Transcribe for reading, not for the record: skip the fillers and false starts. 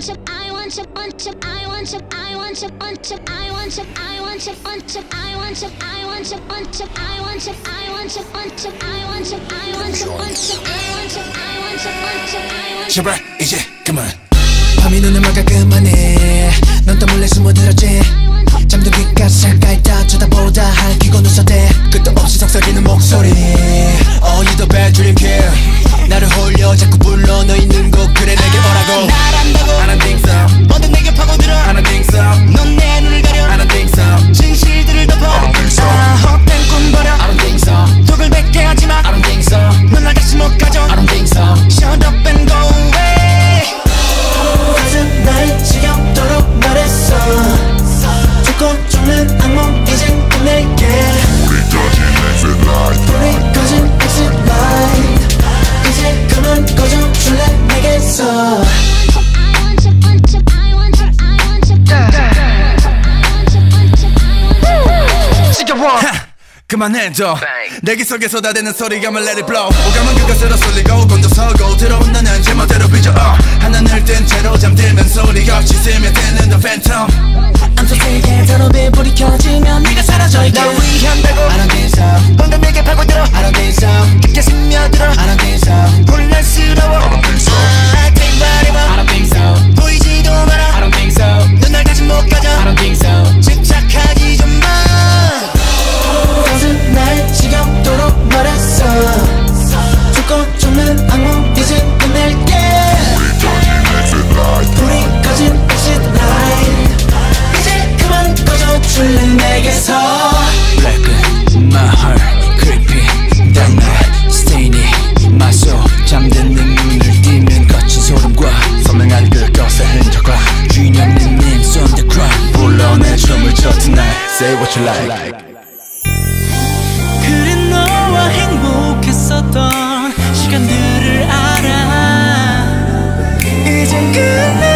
제발 이제 그만. 밤이 눈을 막아 그만해. 넌 또 몰래 숨어들었지. 잠든 귓가에 가까이 다 쳐다보다 할퀴고 눈썹대 끝도 없이 속삭이는 목소리. Oh you the bad dream kid. 나를 홀려 자꾸 불러 너 있는 곳 그래 내게 오라고. 날 안다고 I don't think so. 뭐든 내게 파고들어 I don't think so. 넌 내 눈을 가려 I don't think so. 진실들을 덮어 I don't think so. 헛된 꿈 버려 I don't think so. 독을 뱉게 하지마 I don't think so. 넌 날 다시 못 가져 I don't think so. Shut up and go away. 가슴 날 지겹도록 말했어. 죽고 죽는 악몽 이젠 끝낼게. 우리 꺼진 exit light. 우리 꺼진 exit light. 이제 그만 꺼져줄래 내게서. 그만해줘. 내 귀 속에 쏟아대는 소리감을 let it blow. 오감은 그것으로 쏠리고 곤두서고 들어온 나는 제멋대로 빚어 하늘을 뜬 채로 잠들면 소리 없이 스며드는 the phantom. I'm so sick and tired of 불이 켜지면 네가 사라져 있게. 날 위한다고 I don't think so. 방금 내게 파고들어 I don't think so. 깊게 스며들어 I don't think so. 혼란스러워 I don't think so. take whatever I don't think so. 보이지도 마라 I don't think so. 넌 날 다시 못 가져 I don't think so. 집착하지 좀마 가슴 날 지겹도록 말했어. 죽고 죽는 악몽 이젠 끝낼게. 우리 꺼진 exit light. 불이 꺼진 exit light. 이제 그만 꺼져줄래 내게서. Black my heart creepy that night stainy my soul. 잠든 내 눈을 띄면 거친 소름과 선명한 그것의 흔적과 주인 없는 names on the ground. 불러내 춤을 춰 tonight. Say what you like. 그래 너와 행복했었던 시간들을 알아 이젠 끝내